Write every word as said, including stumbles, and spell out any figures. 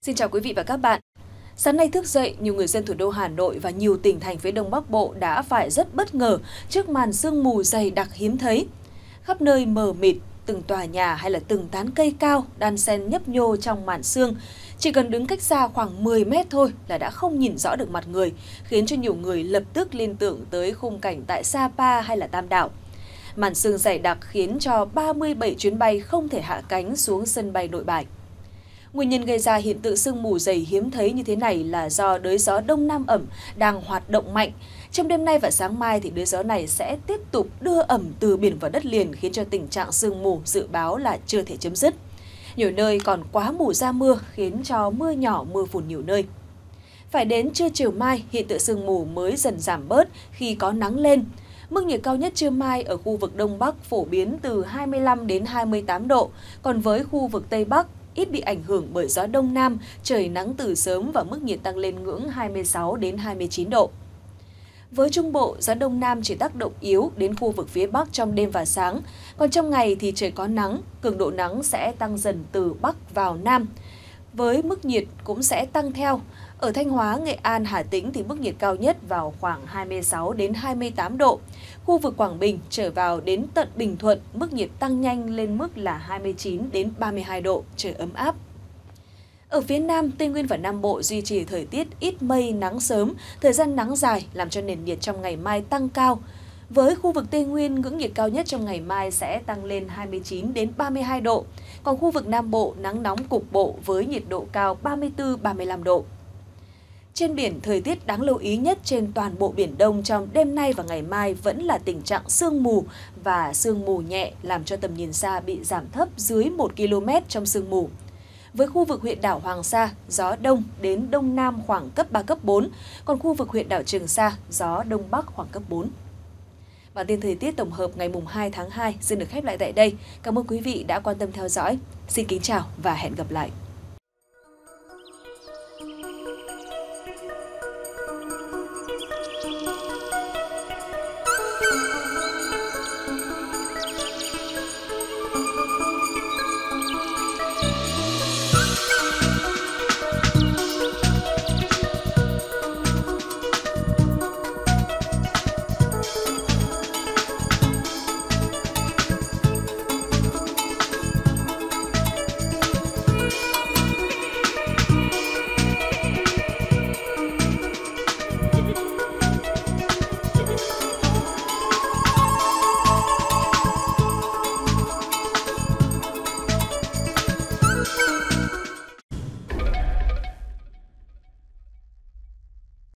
Xin chào quý vị và các bạn. Sáng nay thức dậy, nhiều người dân thủ đô Hà Nội và nhiều tỉnh thành phía Đông Bắc Bộ đã phải rất bất ngờ trước màn sương mù dày đặc hiếm thấy. Khắp nơi mờ mịt, từng tòa nhà hay là từng tán cây cao đan xen nhấp nhô trong màn sương. Chỉ cần đứng cách xa khoảng mười mét thôi là đã không nhìn rõ được mặt người, khiến cho nhiều người lập tức liên tưởng tới khung cảnh tại Sapa hay là Tam Đảo. Màn sương dày đặc khiến cho ba mươi bảy chuyến bay không thể hạ cánh xuống sân bay Nội Bài. Nguyên nhân gây ra hiện tượng sương mù dày hiếm thấy như thế này là do đới gió Đông Nam ẩm đang hoạt động mạnh. Trong đêm nay và sáng mai thì đới gió này sẽ tiếp tục đưa ẩm từ biển vào đất liền, khiến cho tình trạng sương mù dự báo là chưa thể chấm dứt. Nhiều nơi còn quá mù ra mưa, khiến cho mưa nhỏ mưa phùn nhiều nơi. Phải đến trưa chiều mai, hiện tượng sương mù mới dần giảm bớt khi có nắng lên. Mức nhiệt cao nhất trưa mai ở khu vực Đông Bắc phổ biến từ hai mươi lăm đến hai mươi tám độ, còn với khu vực Tây Bắc ít bị ảnh hưởng bởi gió Đông Nam, trời nắng từ sớm và mức nhiệt tăng lên ngưỡng hai mươi sáu đến hai mươi chín độ. Với Trung Bộ, gió Đông Nam chỉ tác động yếu đến khu vực phía Bắc trong đêm và sáng, còn trong ngày thì trời có nắng, cường độ nắng sẽ tăng dần từ Bắc vào Nam. Với mức nhiệt cũng sẽ tăng theo. Ở Thanh Hóa, Nghệ An, Hà Tĩnh thì mức nhiệt cao nhất vào khoảng hai mươi sáu đến hai mươi tám độ. Khu vực Quảng Bình trở vào đến tận Bình Thuận, mức nhiệt tăng nhanh lên mức là hai mươi chín đến ba mươi hai độ, trời ấm áp. Ở phía Nam, Tây Nguyên và Nam Bộ duy trì thời tiết ít mây, nắng sớm, thời gian nắng dài làm cho nền nhiệt trong ngày mai tăng cao. Với khu vực Tây Nguyên, ngưỡng nhiệt cao nhất trong ngày mai sẽ tăng lên hai mươi chín đến ba mươi hai độ, còn khu vực Nam Bộ nắng nóng cục bộ với nhiệt độ cao ba mươi tư đến ba mươi lăm độ. Trên biển, thời tiết đáng lưu ý nhất trên toàn bộ Biển Đông trong đêm nay và ngày mai vẫn là tình trạng sương mù và sương mù nhẹ làm cho tầm nhìn xa bị giảm thấp dưới một ki lô mét trong sương mù. Với khu vực huyện đảo Hoàng Sa, gió Đông đến Đông Nam khoảng cấp ba, cấp bốn, còn khu vực huyện đảo Trường Sa, gió Đông Bắc khoảng cấp bốn. Bản tin thời tiết tổng hợp ngày hai tháng hai xin được khép lại tại đây. Cảm ơn quý vị đã quan tâm theo dõi. Xin kính chào và hẹn gặp lại.